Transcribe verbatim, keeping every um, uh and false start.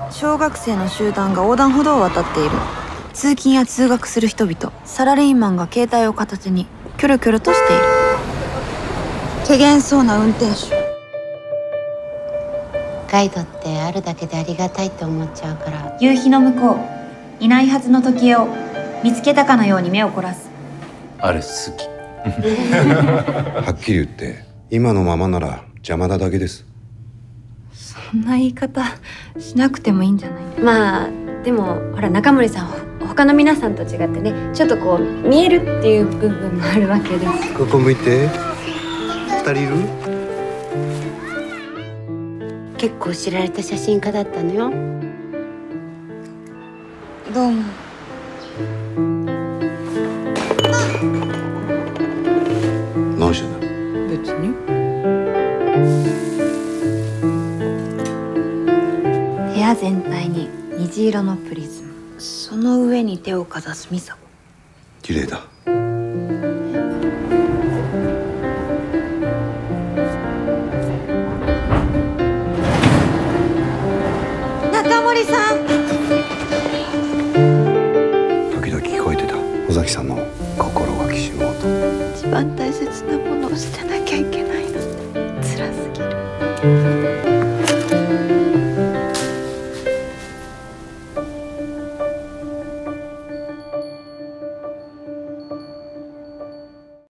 小学生の集団が横断歩道を渡っている。通勤や通学する人々。サラリーマンが携帯を片手にキョロキョロとしている。怪げんそうな運転手。 ガイドってあるだけでありがたいって思っちゃうから。 夕日の向こう、いないはずの時計を見つけたかのように目を凝らす。 あれ好き。 はっきり言って今のままなら邪魔なだけです。 そんな言い方しなくてもいいんじゃない？ まあでもほら中森さん他の皆さんと違ってね、ちょっとこう見えるっていう部分もあるわけです。 ここ向いて。二人いる？ 結構知られた写真家だったのよ。 どうも。 何してんだ？ 別に。部屋全体に虹色のプリズム。その上に手をかざすミサコ。 綺麗だ。 中森さん。 時々聞こえてた。尾崎さんの心がきしむ音。 一番大切なものを捨てなきゃいけないのって辛すぎる。